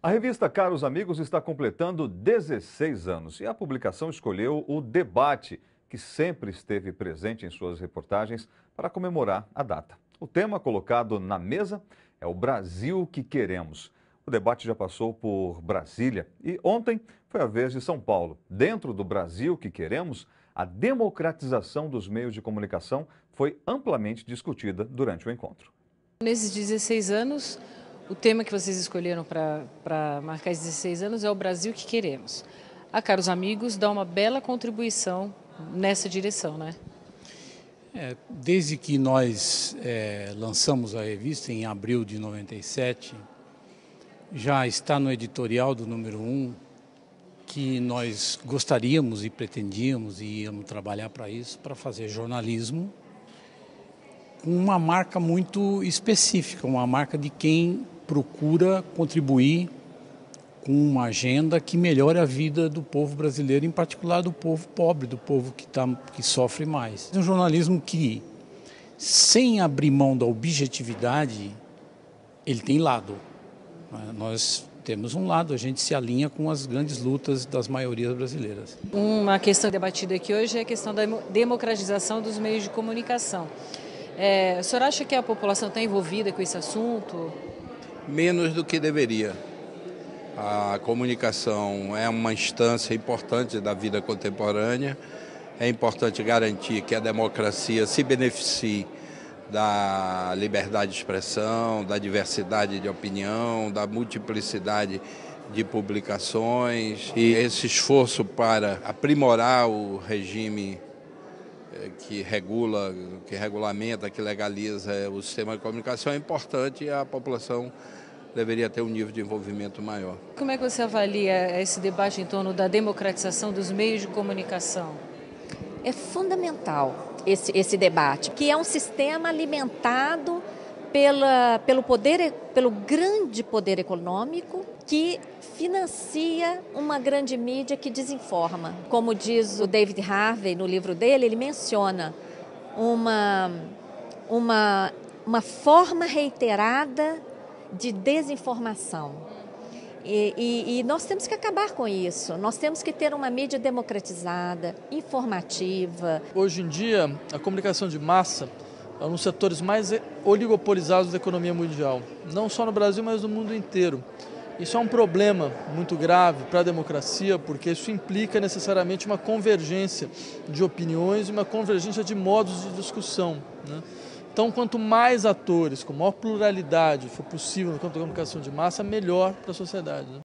A revista Caros Amigos está completando 16 anos e a publicação escolheu o debate, que sempre esteve presente em suas reportagens, para comemorar a data. O tema colocado na mesa é o Brasil que queremos. O debate já passou por Brasília e ontem foi a vez de São Paulo. Dentro do Brasil que queremos, a democratização dos meios de comunicação foi amplamente discutida durante o encontro. Nesses 16 anos, o tema que vocês escolheram para marcar esses 16 anos é o Brasil que queremos. A Caros Amigos dá uma bela contribuição nessa direção, né? Desde que nós lançamos a revista em abril de 97, já está no editorial do número 1 que nós gostaríamos e pretendíamos e íamos trabalhar para isso, para fazer jornalismo com uma marca muito específica, uma marca de quem procura contribuir com uma agenda que melhore a vida do povo brasileiro, em particular do povo pobre, do povo que sofre mais. É um jornalismo que, sem abrir mão da objetividade, ele tem lado. Nós temos um lado, a gente se alinha com as grandes lutas das maiorias brasileiras. Uma questão debatida aqui hoje é a questão da democratização dos meios de comunicação. O senhor acha que a população está envolvida com esse assunto? Menos do que deveria. A comunicação é uma instância importante da vida contemporânea. É importante garantir que a democracia se beneficie da liberdade de expressão, da diversidade de opinião, da multiplicidade de publicações. E esse esforço para aprimorar o regime que regula, que regulamenta, que legaliza o sistema de comunicação é importante e a população deveria ter um nível de envolvimento maior. Como é que você avalia esse debate em torno da democratização dos meios de comunicação? É fundamental esse debate, que é um sistema alimentado pelo grande poder econômico que financia uma grande mídia que desinforma. Como diz o David Harvey no livro dele, ele menciona uma forma reiterada de desinformação. E nós temos que acabar com isso. Nós temos que ter uma mídia democratizada, informativa. Hoje em dia, a comunicação de massa é um dos setores mais oligopolizados da economia mundial. Não só no Brasil, mas no mundo inteiro. Isso é um problema muito grave para a democracia, porque isso implica necessariamente uma convergência de opiniões e uma convergência de modos de discussão, né? Então, quanto mais atores, com maior pluralidade for possível no campo da comunicação de massa, melhor para a sociedade, né?